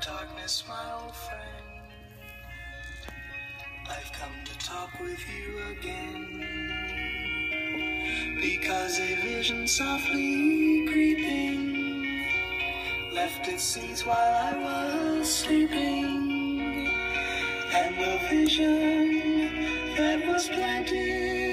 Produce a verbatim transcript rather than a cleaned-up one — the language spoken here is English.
darkness, my old friend. I've come to talk with you again, because a vision softly creeping left its seeds while I was sleeping, and the vision that was planted